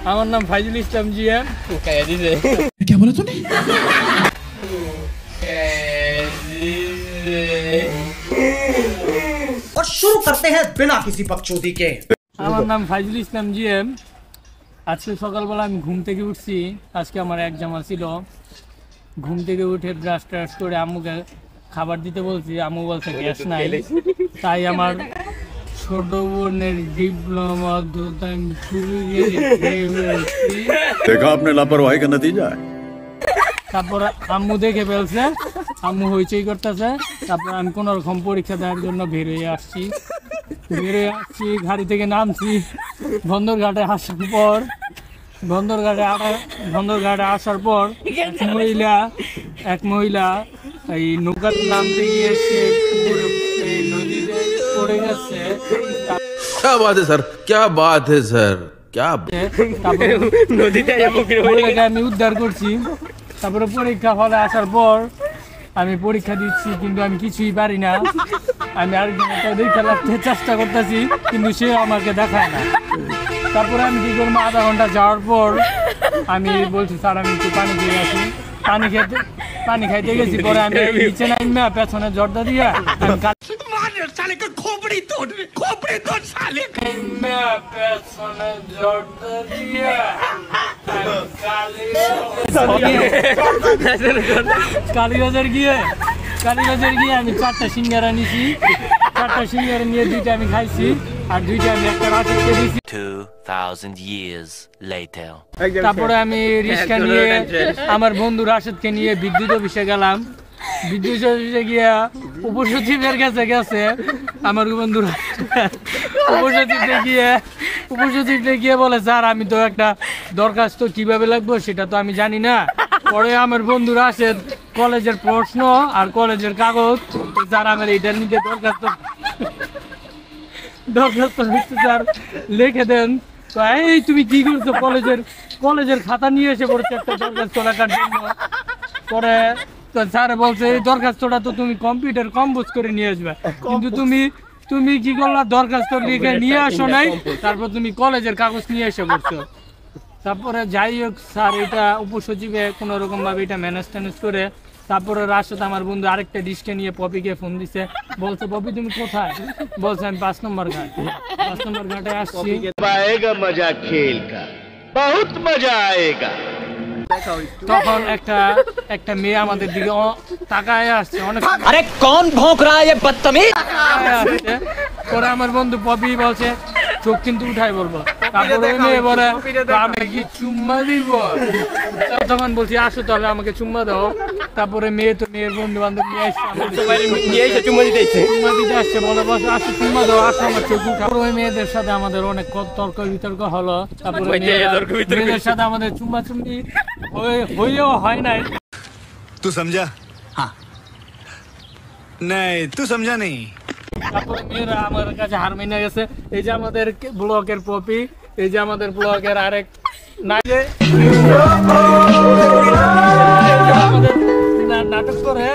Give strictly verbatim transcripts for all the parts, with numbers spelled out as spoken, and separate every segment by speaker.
Speaker 1: আমার নাম ফাইজুল ইসলাম জিএম।
Speaker 2: क्या बोला तूने?
Speaker 3: और शुरू करते हैं बिना किसी बकचोदी के।
Speaker 1: আমার নাম ফাইজুল ইসলাম জিএম। আজকে সকালবেলা আমি ঘুম থেকে উঠছি। আজকে আমার এক্সাম ছিল। ঘুম থেকে উঠে ব্রাশ ট্রাশ করে আম্মুকে খাবার দিতে বলছি। আম্মু বলছে গ্যাস নাই, তাই আমার ছোট বোনের ডিপ্লোমা দুধ আমি
Speaker 4: देखा आपने लापरवाही का नतीजा है।
Speaker 1: তারপর আম্মু দেখে ফেলছে, আম্মু হইচই করতেছে। তারপর আমি কোনো রকম পরীক্ষা দেওয়ার জন্য বের হয়ে আসছি বের হয়ে আসছি গাড়ি থেকে নামছি। বন্দরঘাটে আসার পর বন্দরঘাটে বন্দরঘাটে আসার পর এক মহিলা এক মহিলা এই নৌকার নামতে গিয়ে সে এই নদীতে পড়ে গেছে।
Speaker 5: क्या बात है सर, क्या बात है सर, क्या
Speaker 1: নদীতে আমি উদ্ধার করছি। তারপরে পরীক্ষা হলে আসার পর আমি পরীক্ষা দিচ্ছি, কিন্তু আমি কিছুই পারি না। আমি আরেকজনটা দেখে রাখতে চেষ্টা করতেছি, কিন্তু সে আমাকে দেখায় না। তারপরে আমি কি করবো, আধা ঘন্টা যাওয়ার পর আমি বলছি স্যার আমি একটু পানি খেয়ে আসি। পানি খেতে পানি খাইতে গেছি। পরে আমি নিচে নাইমা পেছনে জর্দা দিয়া আমি খোপড়ি তোর খোপড়ি তোর শালে পেছনে জর্দা দিয়া কালীবাজার গিয়ে কালীবাজার গিয়ে আমি চারটা সিঙ্গারা নিছি। চারটা সিঙ্গারা নিয়ে দুইটা আমি খাইছি, আর দুইটা আমি একটা রাশিদকে দিছি।
Speaker 6: two thousand years later.
Speaker 1: তারপরে আমি রিক্সা নিয়ে আমার বন্ধু রাশেদকে নিয়ে বিদ্যুৎ অফিসে গেলাম। বিদ্যুৎ অফিসে গিয়ে উপসচিবের কাছে গেছে আমার বন্ধু। উপসচিবকে গিয়ে উপসচিবকে গিয়ে বলে স্যার আমি তো একটা দরখাস্ত কিভাবে লাগবো সেটা তো আমি জানি না। পরে আমার বন্ধু রাশেদ কলেজের প্রশ্ন আর কলেজের কাগজ, স্যার আমার এটা নিতে দরখাস্ত দরখাস্ত স্যার লিখে দেন। তো এই তুমি কি করছো, কলেজের কলেজের খাতা নিয়ে এসে পড়ছে একটা দরখাস্ত লেখার জন্য। পরে তো স্যার বলছে এই দরখাস্তটা তো তুমি কম্পিউটার কম্পোজ করে নিয়ে আসবে, কিন্তু তুমি তুমি কি করলা, দরখাস্ত লিখে নিয়ে আসো নাই, তারপর তুমি কলেজের কাগজ নিয়ে এসে পড়ছো। তারপরে যাই হোক স্যার এটা উপসচিবে কোনো রকম ভাবে এটা ম্যানেজ ট্যানেজ করে তারপরে রাশেদ আমার বন্ধু আরেকটা ডিস্কে নিয়ে পপিকে ফোন দিছে। বলছে পপি তুমি কোথায়? বলছে আমি পাঁচ নম্বর ঘাট পাঁচ নম্বর ঘাটে আসছি।
Speaker 7: মজা খেল কা বহুত মজা আয়েগা।
Speaker 1: তখন একটা একটা মেয়ে আমাদের দিকে তাকায় আসছে অনেক।
Speaker 2: अरे कौन भौंक रहा है ये बदतमीज?
Speaker 1: পরে আমার বন্ধু পপি বলছে চোখ কিন্তু উঠাই বলবো। তারপরে মেয়ে বলে আমি কি চুম্মা দিব? তখন বলছি আসো তাহলে আমাকে চুম্মা দাও। তারপরে মেয়ে তো মেয়ের বন্ধু বান্ধব নিয়ে আসছে চুম্মা দিতে চুম্মা দিতে আসছে। বলে বস আসো চুম্মা দাও, আসো আমার চোখ উঠা। ওই মেয়েদের সাথে আমাদের অনেক তর্ক বিতর্ক হলো। তারপরে মেয়েদের সাথে আমাদের চুম্মা চুম্মি হয়েও হয় নাই।
Speaker 4: तू समझा? हाँ नहीं तू समझा नहीं।
Speaker 1: তারপরে মেয়েরা আমার কাছে হার মেনে গেছে। এই যে আমাদের ব্লকের পপি, এই যে আমাদের ব্লকের আরেক নাইলে নাটক করে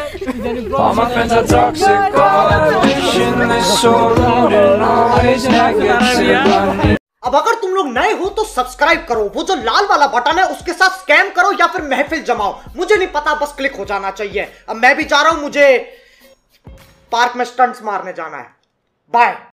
Speaker 3: अब अगर तुम लोग नए हो तो सब्सक्राइब करो, वो जो लाल वाला बटन है उसके साथ स्कैम करो या फिर महफिल जमाओ, मुझे नहीं पता, बस क्लिक हो जाना चाहिए। अब मैं भी जा रहा हूं, मुझे पार्क में स्टंट्स मारने जाना है। बाय।